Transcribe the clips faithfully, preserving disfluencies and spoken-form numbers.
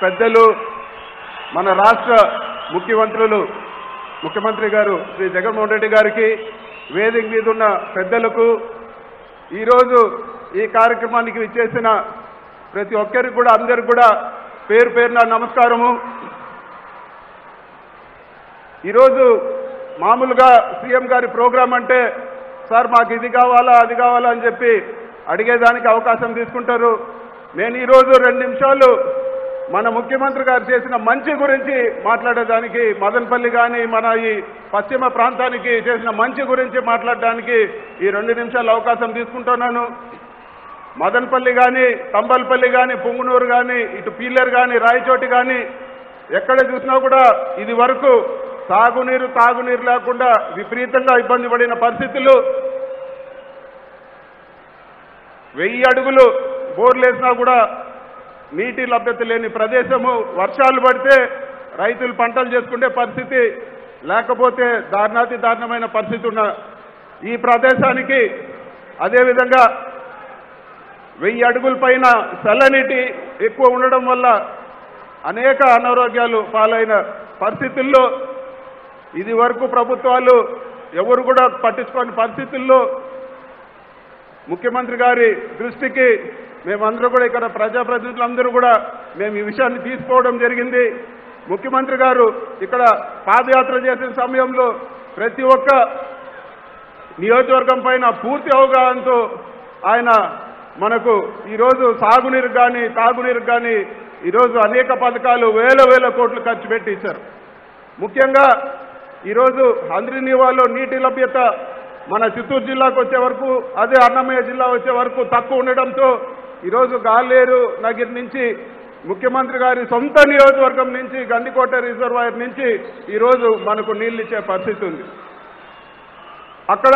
పెద్దలు మన రాష్ట్ర ముఖ్యమంత్రులు ముఖ్యమంత్రి గారు శ్రీ జగన్మోహన్ రెడ్డి గారికి, వేదిక మీద ఉన్న పెద్దలకు, ఈరోజు ఈ కార్యక్రమానికి విచ్చేసిన ప్రతి ఒక్కరికి కూడా అందరికి కూడా పేరు పేరున నమస్కారము. ఈరోజు మామూలుగా సీఎం గారి ప్రోగ్రాం అంటే సార్ మాకు ఇది కావాలా అది కావాలా అని చెప్పి అడిగేదానికి అవకాశం తీసుకుంటారు. నేను ఈరోజు రెండు నిమిషాలు మన ముఖ్యమంత్రి గారు చేసిన మంచి గురించి మాట్లాడేదానికి, మదనపల్లి కానీ మన ఈ పశ్చిమ ప్రాంతానికి చేసిన మంచి గురించి మాట్లాడడానికి ఈ రెండు నిమిషాలు అవకాశం తీసుకుంటున్నాను. మదనపల్లి కానీ, తంబలపల్లి కానీ, పుంగునూరు కానీ, ఇటు పీలేరు కానీ, రాయచోటి కానీ ఎక్కడ చూసినా కూడా ఇది వరకు సాగునీరు తాగునీరు లేకుండా విపరీతంగా ఇబ్బంది పడిన పరిస్థితులు, వెయ్యి అడుగులు బోర్లు వేసినా కూడా నీటి లభ్యత లేని ప్రదేశము, వర్షాలు పడితే రైతులు పంటలు చేసుకునే పరిస్థితి, లేకపోతే దారుణాతి దారుణమైన పరిస్థితి ఉన్న ఈ ప్రదేశానికి అదేవిధంగా వెయ్యి అడుగుల పైన చల్లనీటి ఎక్కువ ఉండడం వల్ల అనేక అనారోగ్యాలు పాలైన పరిస్థితుల్లో ఇది వరకు ప్రభుత్వాలు ఎవరు కూడా పట్టించుకోని పరిస్థితుల్లో ముఖ్యమంత్రి గారి దృష్టికి మేమందరూ కూడా ఇక్కడ ప్రజాప్రతినిధులందరూ కూడా మేము ఈ విషయాన్ని తీసుకోవడం జరిగింది. ముఖ్యమంత్రి గారు ఇక్కడ పాదయాత్ర చేసిన సమయంలో ప్రతి ఒక్క నియోజకవర్గం పైన పూర్తి అవగాహనతో ఆయన మనకు ఈరోజు సాగునీరు కానీ తాగునీరు కానీ ఈరోజు అనేక పథకాలు వేల వేల కోట్లు ఖర్చు పెట్టి ఇచ్చారు. ముఖ్యంగా ఈరోజు హంద్రీనీవాలో నీటి లభ్యత మన చిత్తూరు జిల్లాకు వచ్చే వరకు, అదే అన్నమయ్య జిల్లా వచ్చే వరకు తక్కువ ఉండడంతో ఈరోజు గాలేరు నగిరి నుంచి ముఖ్యమంత్రి గారి సొంత నియోజకవర్గం నుంచి గండికోట రిజర్వాయర్ నుంచి ఈరోజు మనకు నీళ్ళు ఇచ్చే పరిస్థితి ఉంది. అక్కడ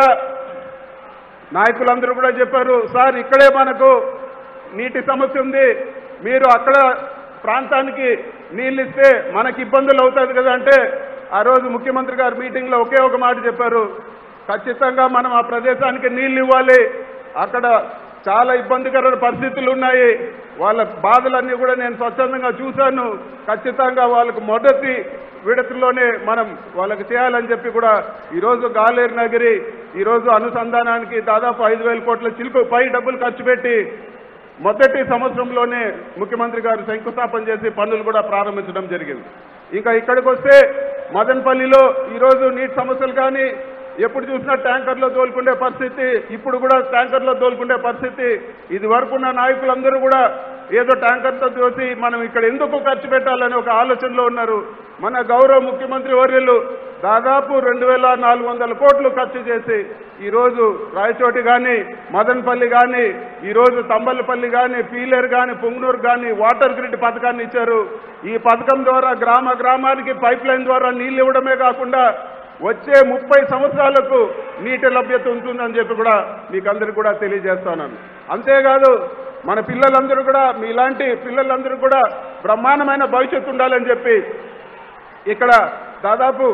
నాయకులందరూ కూడా చెప్పారు, సార్ ఇక్కడే మనకు నీటి సమస్య ఉంది, మీరు అక్కడ ప్రాంతానికి నీళ్ళు ఇస్తే మనకి ఇబ్బందులు అవుతుంది కదా అంటే, ఆ రోజు ముఖ్యమంత్రి గారు మీటింగ్లో ఒకే ఒక మాట చెప్పారు, ఖచ్చితంగా మనం ఆ ప్రదేశానికి నీళ్ళు ఇవ్వాలి, అక్కడ చాలా ఇబ్బందికరమైన పరిస్థితులు ఉన్నాయి, వాళ్ళ బాధలన్నీ కూడా నేను స్వచ్ఛందంగా చూశాను, ఖచ్చితంగా వాళ్ళకు మొదటి విడతలోనే మనం వాళ్ళకి చేయాలని చెప్పి కూడా ఈరోజు గాలేరు నగిరి ఈరోజు అనుసంధానానికి దాదాపు ఐదు వేల కోట్ల చిలుకు పై డబ్బులు ఖర్చు పెట్టి మొదటి సంవత్సరంలోనే ముఖ్యమంత్రి గారు శంకుస్థాపన చేసి పనులు కూడా ప్రారంభించడం జరిగింది. ఇంకా ఇక్కడికి వస్తే మదనపల్లిలో ఈరోజు నీటి సమస్యలు కానీ ఎప్పుడు చూసినా ట్యాంకర్లో తోలుకునే పరిస్థితి, ఇప్పుడు కూడా ట్యాంకర్లో తోలుకునే పరిస్థితి. ఇది వరకున్న నాయకులందరూ కూడా ఏదో ట్యాంకర్తో తోసి మనం ఇక్కడ ఎందుకు ఖర్చు పెట్టాలని ఒక ఆలోచనలో ఉన్నారు. మన గౌరవ ముఖ్యమంత్రి వర్యులు దాదాపు రెండు వేల నాలుగు వందల కోట్లు ఖర్చు చేసి ఈరోజు రాయచోటి కానీ, మదనపల్లి కానీ, ఈరోజు తంబలపల్లి కానీ, పీలేరు కానీ, పుంగనూరు కానీ వాటర్ గ్రిడ్ పథకాన్ని ఇచ్చారు. ఈ పథకం ద్వారా గ్రామ గ్రామానికి పైప్ లైన్ ద్వారా నీళ్ళు ఇవ్వడమే కాకుండా వచ్చే ముప్పై సంవత్సరాలకు నీటి లభ్యత ఉంటుందని చెప్పి కూడా మీకు అందరికీ కూడా తెలియజేస్తున్నాను. అంతేకాదు మన పిల్లలందరూ కూడా, మీలాంటి పిల్లలందరూ కూడా బ్రహ్మాండమైన భవిష్యత్తు ఉండాలని చెప్పి ఇక్కడ దాదాపు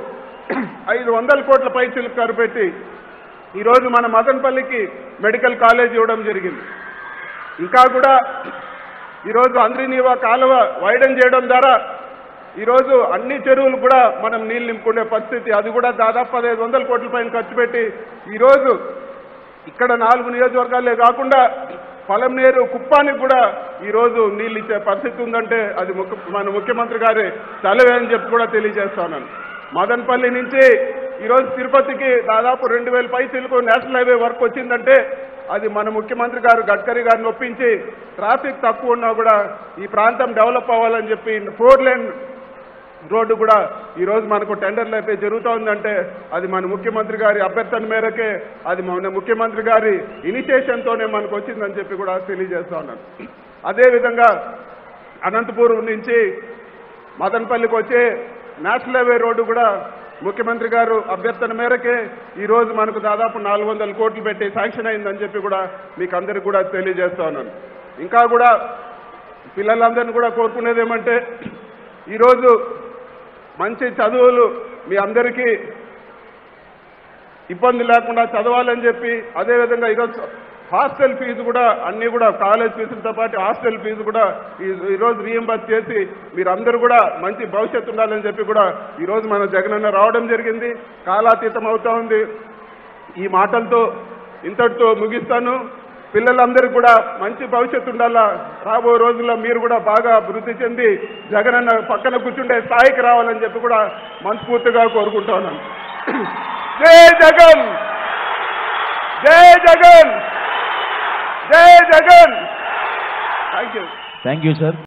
ఐదు వందల కోట్ల పైసలు ఖర్చు పెట్టి ఈరోజు మన మదనపల్లికి మెడికల్ కాలేజ్ ఇవ్వడం జరిగింది. ఇంకా కూడా ఈరోజు హంద్రీనీవా కాలువ వైడన్ చేయడం ద్వారా ఈరోజు అన్ని చెరువులు కూడా మనం నీళ్ళు నింపుకునే పరిస్థితి, అది కూడా దాదాపు పదహైదు వందల కోట్ల పైన ఖర్చు పెట్టి ఈరోజు ఇక్కడ నాలుగు నియోజకవర్గాలే కాకుండా పొలంనేరు కుప్పానికి కూడా ఈరోజు నీళ్ళు ఇచ్చే పరిస్థితి ఉందంటే అది మన ముఖ్యమంత్రి గారి చలవే అని చెప్పి కూడా తెలియజేస్తున్నాను. మదనపల్లి నుంచి ఈరోజు తిరుపతికి దాదాపు రెండు వేల పైసలకు నేషనల్ హైవే వర్క్ వచ్చిందంటే అది మన ముఖ్యమంత్రి గారు గడ్కరీ గారిని ఒప్పించి ట్రాఫిక్ తక్కువ ఉన్నా కూడా ఈ ప్రాంతం డెవలప్ అవ్వాలని చెప్పి ఫోర్ లేన్ రోడ్డు కూడా ఈరోజు మనకు టెండర్లు అయితే జరుగుతూ ఉందంటే అది మన ముఖ్యమంత్రి గారి అభ్యర్థన మేరకే, అది మన ముఖ్యమంత్రి గారి ఇనిషియేషన్తోనే మనకు వచ్చిందని చెప్పి కూడా తెలియజేస్తా ఉన్నాను. అదేవిధంగా అనంతపురం నుంచి మదనపల్లికి వచ్చే నేషనల్ హైవే రోడ్డు కూడా ముఖ్యమంత్రి గారు అభ్యర్థన మేరకే ఈరోజు మనకు దాదాపు నాలుగు వందల కోట్లు పెట్టి శాంక్షన్ అయిందని చెప్పి కూడా మీకు అందరికీ కూడా తెలియజేస్తా ఉన్నాను. ఇంకా కూడా పిల్లలందరినీ కూడా కోరుకునేది ఏమంటే ఈరోజు మంచి చదువులు మీ అందరికీ ఇబ్బంది లేకుండా చదవాలని చెప్పి, అదేవిధంగా ఈరోజు హాస్టల్ ఫీజు కూడా అన్ని కూడా కాలేజ్ ఫీజులతో పాటు హాస్టల్ ఫీజు కూడా ఈరోజు రీఎంబర్స్ చేసి మీరందరూ కూడా మంచి భవిష్యత్తు ఉండాలని చెప్పి కూడా ఈరోజు మన జగనన్న రావడం జరిగింది. కాలాతీతం అవుతా ఉంది. ఈ మాటలతో ఇంతటితో ముగిస్తాను. పిల్లలందరికీ కూడా మంచి భవిష్యత్తు ఉండాలా. రాబో రోజుల్లో మీరు కూడా బాగా అభివృద్ధి చెంది జగనన్న పక్కన కూర్చుంటే స్థాయికి రావాలని చెప్పి కూడా మనస్ఫూర్తిగా కోరుకుంటా ఉన్నాను. జై జగన్, జై జగన్, జై Jagan. Thank you. Thank you sir.